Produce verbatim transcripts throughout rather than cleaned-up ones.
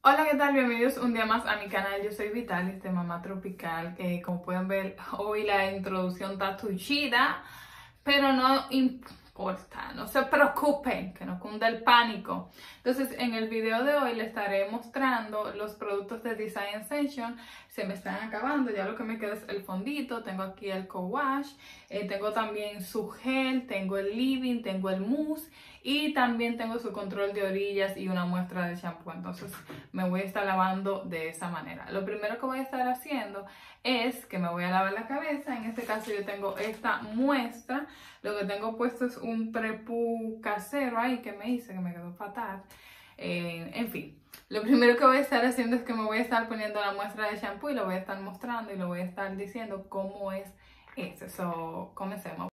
Hola, ¿qué tal? Bienvenidos un día más a mi canal. Yo soy Vitalis de Mamá Tropical. Eh, como pueden ver, hoy la introducción está tuchida, pero no importa, no se preocupen, que no cunda el pánico. Entonces, en el video de hoy les estaré mostrando los productos de Design Essentials. Se me están acabando, ya lo que me queda es el fondito. Tengo aquí el co-wash, eh, tengo también su gel, tengo el leave-in, tengo el mousse y también tengo su control de orillas y una muestra de shampoo. Entonces me voy a estar lavando de esa manera. Lo primero que voy a estar haciendo es que me voy a lavar la cabeza. En este caso yo tengo esta muestra. Lo que tengo puesto es un prepú casero ahí que me hice, que me quedó fatal. Eh, en fin, lo primero que voy a estar haciendo es que me voy a estar poniendo la muestra de shampoo y lo voy a estar mostrando y lo voy a estar diciendo cómo es este. So, comencemos.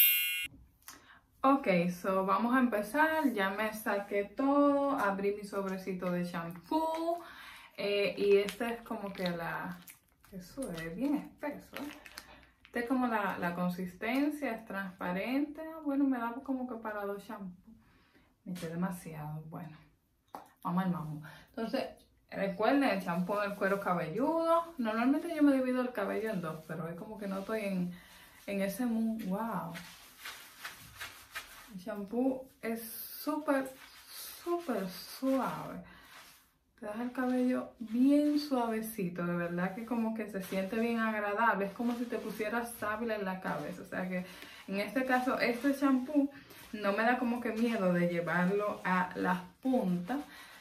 Ok, so vamos a empezar. Ya me saqué todo, abrí mi sobrecito de shampoo eh, y este es como que la... Eso es bien espeso. Este es como la, la consistencia, es transparente. Bueno, me da como que para dos shampoos. Me eché demasiado, bueno. Vamos al mambo. Entonces, recuerden el shampoo del cuero cabelludo. Normalmente yo me divido el cabello en dos, pero es como que no estoy en, en ese mood. Wow. El shampoo es súper, súper suave. Te deja el cabello bien suavecito. De verdad que como que se siente bien agradable. Es como si te pusieras sábila en la cabeza. O sea que en este caso, este shampoo no me da como que miedo de llevarlo a las puntas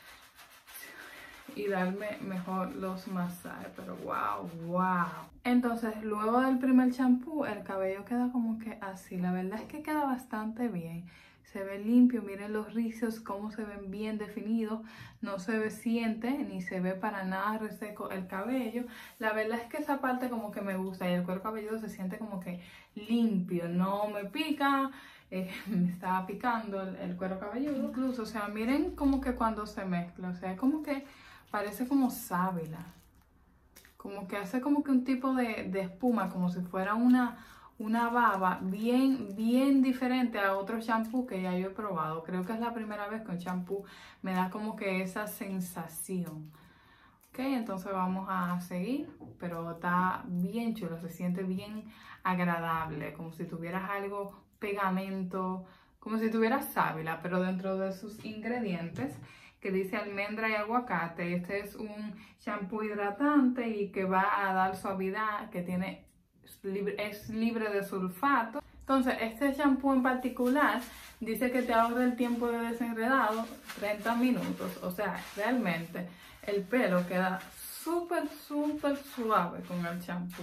y darme mejor los masajes, pero wow, wow. Entonces, luego del primer champú, el cabello queda como que así. La verdad es que queda bastante bien. Se ve limpio, miren los rizos, cómo se ven bien definidos. No se ve siente, ni se ve para nada reseco el cabello. La verdad es que esa parte como que me gusta y el cuero cabelludo se siente como que limpio. No me pica, eh, me estaba picando el, el cuero cabelludo. Incluso, o sea, miren como que cuando se mezcla, o sea, como que parece como sábila, como que hace como que un tipo de, de espuma, como si fuera una, una baba bien, bien diferente a otro shampoo que ya yo he probado. Creo que es la primera vez que un shampoo me da como que esa sensación. Ok, entonces vamos a seguir, pero está bien chulo, se siente bien agradable, como si tuvieras algo pegamento, como si tuvieras sábila, pero dentro de sus ingredientes, que dice almendra y aguacate. Este es un shampoo hidratante y que va a dar suavidad, que tiene, es libre, es libre de sulfato. Entonces, este shampoo en particular dice que te ahorra el tiempo de desenredado treinta minutos. O sea, realmente el pelo queda súper, súper suave con el shampoo.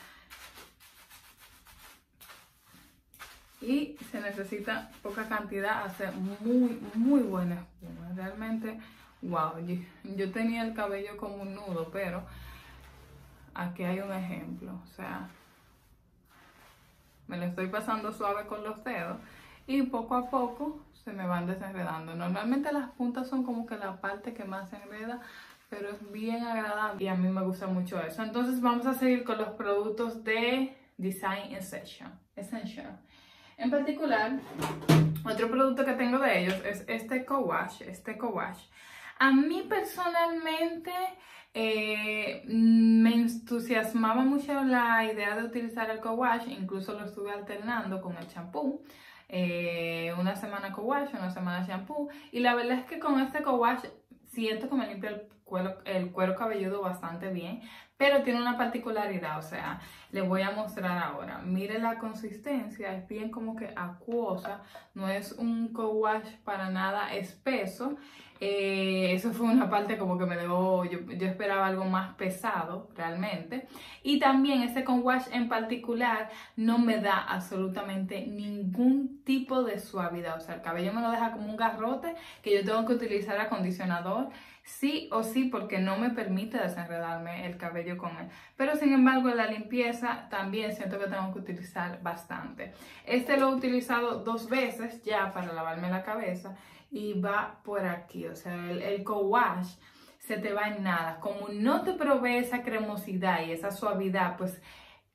Y se necesita poca cantidad, hace muy, muy buena espuma. Realmente, wow. Yo, yo tenía el cabello como un nudo, pero aquí hay un ejemplo. O sea, me lo estoy pasando suave con los dedos y poco a poco se me van desenredando. Normalmente las puntas son como que la parte que más se enreda, pero es bien agradable y a mí me gusta mucho eso. Entonces vamos a seguir con los productos de Design Essentials. Essential. En particular, otro producto que tengo de ellos es este co-wash, este co-wash. A mí personalmente eh, me entusiasmaba mucho la idea de utilizar el co-wash, incluso lo estuve alternando con el champú. Eh, una semana co-wash, una semana shampoo, y la verdad es que con este co-wash siento que me limpia el cuero, el cuero cabelludo bastante bien, pero tiene una particularidad, o sea, le voy a mostrar ahora. Mire la consistencia, es bien como que acuosa, no es un co-wash para nada espeso. Eh, eso fue una parte como que me dejó, yo, yo esperaba algo más pesado realmente. Y también este co-wash en particular no me da absolutamente ningún tipo de suavidad, o sea, el cabello me lo deja como un garrote que yo tengo que utilizar acondicionador sí o sí, porque no me permite desenredarme el cabello con él. Pero sin embargo, en la limpieza también siento que tengo que utilizar bastante. Este lo he utilizado dos veces ya para lavarme la cabeza y va por aquí. O sea, el, el co-wash se te va en nada. Como no te provee esa cremosidad y esa suavidad, pues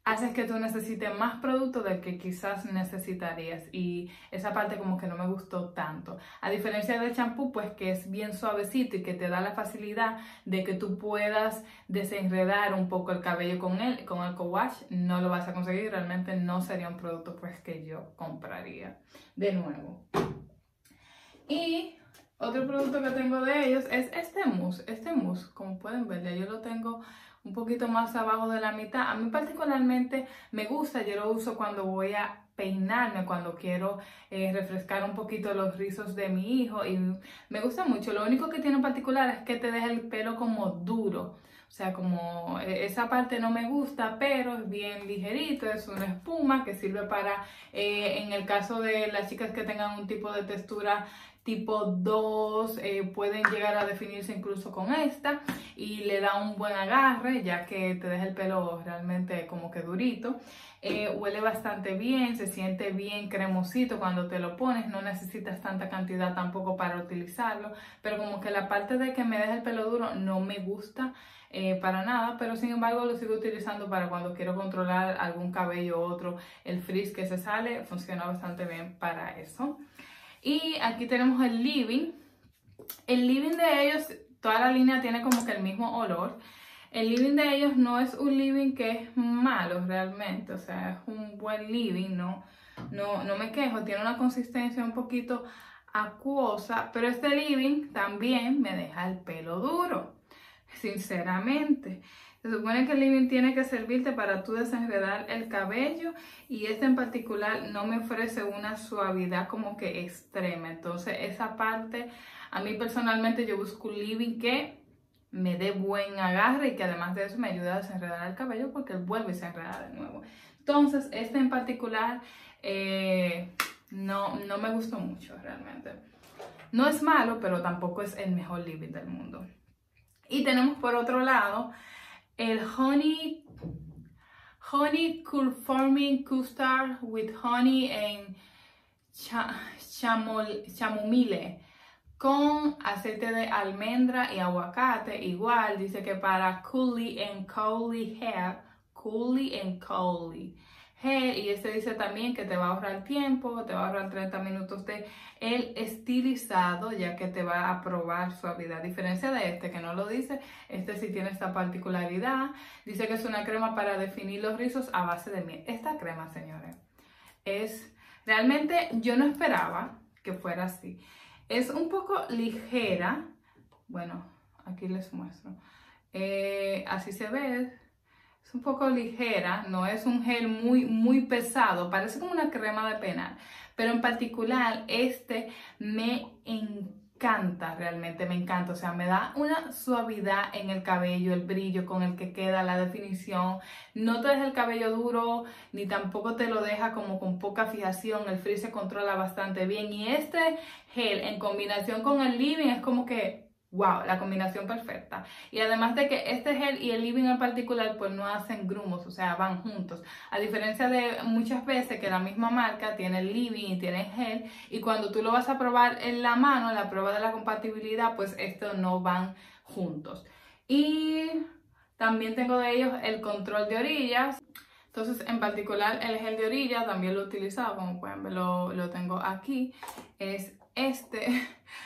haces que tú necesites más producto del que quizás necesitarías, y esa parte como que no me gustó tanto. A diferencia del champú, pues que es bien suavecito y que te da la facilidad de que tú puedas desenredar un poco el cabello con él, con el co-wash, no lo vas a conseguir. Realmente no sería un producto pues que yo compraría de nuevo. Y otro producto que tengo de ellos es este mousse. Este mousse, como pueden ver, ya yo lo tengo un poquito más abajo de la mitad. A mí particularmente me gusta, yo lo uso cuando voy a peinarme, cuando quiero eh, refrescar un poquito los rizos de mi hijo, y me gusta mucho. Lo único que tiene en particular es que te deja el pelo como duro. O sea, como esa parte no me gusta, pero es bien ligerito, es una espuma que sirve para, eh, en el caso de las chicas que tengan un tipo de textura tipo dos, eh, pueden llegar a definirse incluso con esta, y le da un buen agarre ya que te deja el pelo realmente como que durito. Eh, huele bastante bien, se siente bien cremosito cuando te lo pones, no necesitas tanta cantidad tampoco para utilizarlo, pero como que la parte de que me deja el pelo duro no me gusta eh, para nada, pero sin embargo lo sigo utilizando para cuando quiero controlar algún cabello u otro. El frizz que se sale funciona bastante bien para eso. Y aquí tenemos el leave-in. El leave-in de ellos, toda la línea tiene como que el mismo olor. El leave-in de ellos no es un leave-in que es malo realmente, o sea, es un buen leave-in, no, no, no me quejo. Tiene una consistencia un poquito acuosa, pero este leave-in también me deja el pelo duro, sinceramente. Se supone que el leave-in tiene que servirte para tú desenredar el cabello, y este en particular no me ofrece una suavidad como que extrema. Entonces esa parte, a mí personalmente yo busco un leave-in que me dé buen agarre y que además de eso me ayude a desenredar el cabello, porque él vuelve y se enreda de nuevo. Entonces este en particular eh, no, no me gustó mucho realmente. No es malo, pero tampoco es el mejor leave-in del mundo. Y tenemos por otro lado el Honey, honey Conforming Custard with Honey and Chamomile con aceite de almendra y aguacate. Igual dice que para Curly and Curly Hair, Curly and Curly Hair, y este dice también que te va a ahorrar tiempo, te va a ahorrar treinta minutos de el estilizado, ya que te va a probar suavidad. A diferencia de este que no lo dice, este sí tiene esta particularidad. Dice que es una crema para definir los rizos a base de miel. Esta crema, señores, es realmente, yo no esperaba que fuera así. Es un poco ligera. Bueno, aquí les muestro. Eh, así se ve. Es un poco ligera, no es un gel muy, muy pesado. Parece como una crema de peinar. Pero en particular, este me encanta, realmente me encanta. O sea, me da una suavidad en el cabello, el brillo con el que queda, la definición. No te deja el cabello duro, ni tampoco te lo deja como con poca fijación. El frizz se controla bastante bien. Y este gel en combinación con el leave-in es como que wow, la combinación perfecta. Y además de que este gel y el leave-in en particular pues no hacen grumos, o sea, van juntos. A diferencia de muchas veces que la misma marca tiene el leave-in y tiene el gel, y cuando tú lo vas a probar en la mano, en la prueba de la compatibilidad, pues estos no van juntos. Y también tengo de ellos el control de orillas. Entonces, en particular, el gel de orilla también lo he utilizado, como pueden ver, lo, lo tengo aquí. Es este...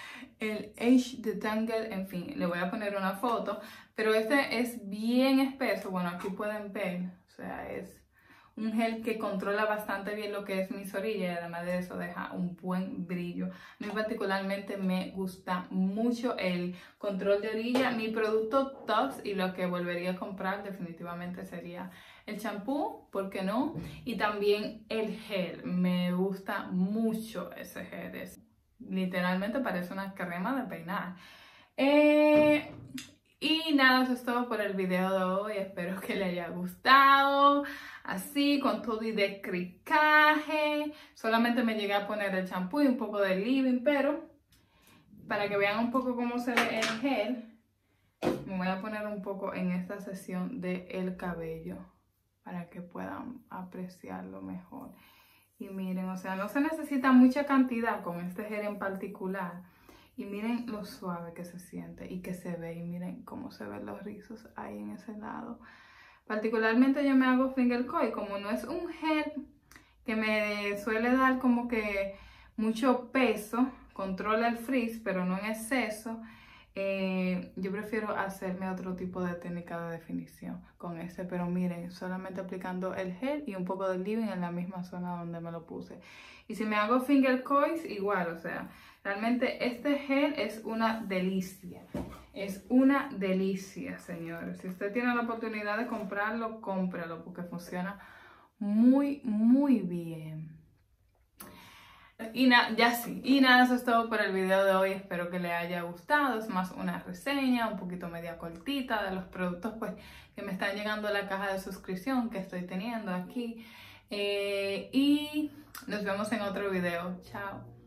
el Age Detangle, en fin, le voy a poner una foto, pero este es bien espeso. Bueno, aquí pueden ver, o sea, es un gel que controla bastante bien lo que es mis orillas, y además de eso deja un buen brillo. A mí particularmente me gusta mucho el control de orilla. Mi producto top y lo que volvería a comprar definitivamente sería el champú, ¿por qué no? Y también el gel, me gusta mucho ese gel. Es literalmente parece una crema de peinar. Eh, y nada, eso es todo por el video de hoy. Espero que les haya gustado. Así, con todo y descricaje. Solamente me llegué a poner el champú y un poco de leave-in, pero para que vean un poco cómo se ve el gel, me voy a poner un poco en esta sección del cabello para que puedan apreciarlo mejor. Y miren, o sea, no se necesita mucha cantidad con este gel en particular. Y miren lo suave que se siente y que se ve. Y miren cómo se ven los rizos ahí en ese lado. Particularmente yo me hago finger coil, como no es un gel que me suele dar como que mucho peso, controla el frizz, pero no en exceso. Eh, yo prefiero hacerme otro tipo de técnica de definición con ese, pero miren, solamente aplicando el gel y un poco de leave-in en la misma zona donde me lo puse. Y si me hago finger coils, igual, o sea, realmente este gel es una delicia. Es una delicia, señores. Si usted tiene la oportunidad de comprarlo, cómpralo porque funciona muy, muy bien. Y nada, ya sí. Y nada, eso es todo por el video de hoy. Espero que les haya gustado. Es más una reseña, un poquito media cortita de los productos pues que me están llegando a la caja de suscripción que estoy teniendo aquí. Eh, y nos vemos en otro video. Chao.